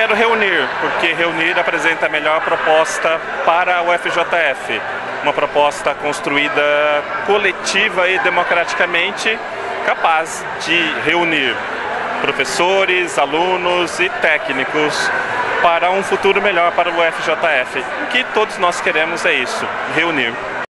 Primeiro, reunir, porque reunir apresenta a melhor proposta para o FJF. Uma proposta construída coletiva e democraticamente, capaz de reunir professores, alunos e técnicos para um futuro melhor para o FJF. O que todos nós queremos é isso, reunir.